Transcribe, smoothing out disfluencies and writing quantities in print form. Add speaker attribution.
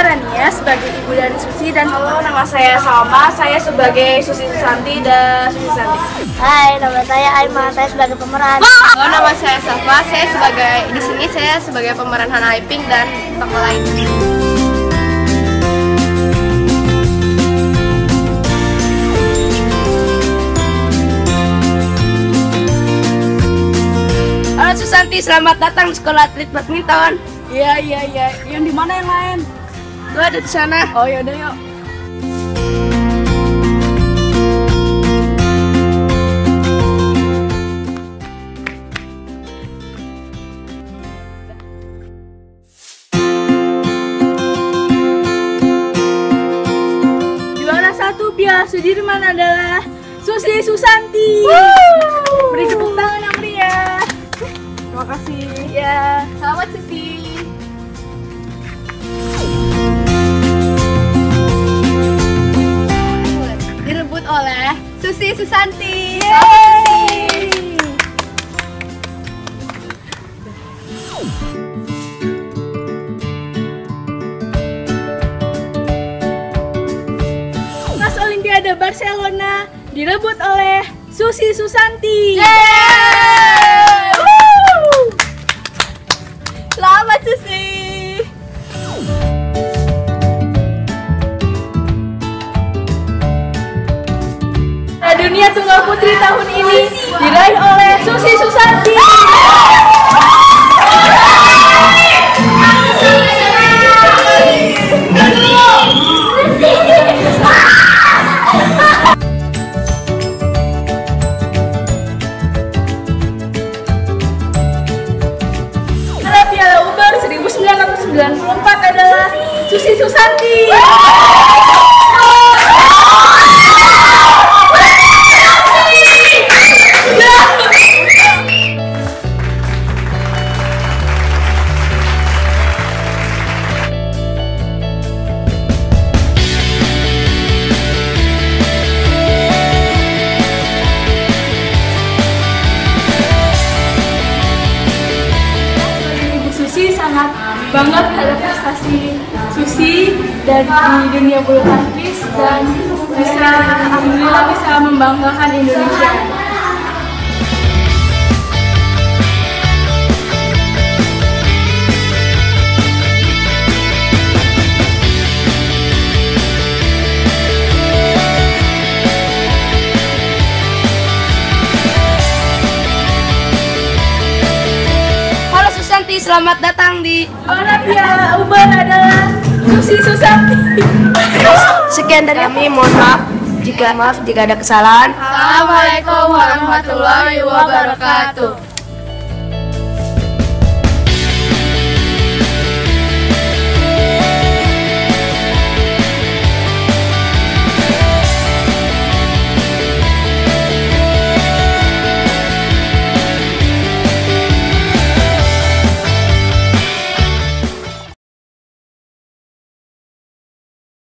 Speaker 1: Rania sebagai ibu dari Susi dan
Speaker 2: halo, nama saya Salma, saya sebagai Susi Susanti dan Susi Susanti.
Speaker 3: Hai, nama saya Aima, saya sebagai pemeran.
Speaker 2: Halo, nama saya Safa, saya sebagai di sini saya sebagai pemeran Hana Iping dan tokoh lain. Halo Susanti, selamat datang di sekolah atlet badminton.
Speaker 1: Iya. Yang di mana yang lain?
Speaker 2: Lu ada di sana.
Speaker 1: Oh yaudah yuk. Juara 1 Piala Sudirman adalah Susi Susanti. Beri tepuk tangan yang meriah. Terima kasih.
Speaker 2: Ya, selamat Susi. Direbut oleh Susi Susanti.
Speaker 1: Emas Olimpiade Barcelona direbut oleh Susi Susanti.
Speaker 2: Selamat Susi.
Speaker 1: Dunia Tunggal Putri tahun ini diraih oleh Susi Susanti. Piala Uber 1994 adalah Susi Susanti. Susi sangat bangga terhadap prestasi Susi dan di dunia bulu tangkis dan alhamdulillah bisa membanggakan Indonesia.
Speaker 2: Selamat datang di
Speaker 1: Juara Piala Uber adalah Susi Susanti.
Speaker 2: Sekian dari kami, mohon maaf jika ada kesalahan. Assalamualaikum warahmatullahi wabarakatuh.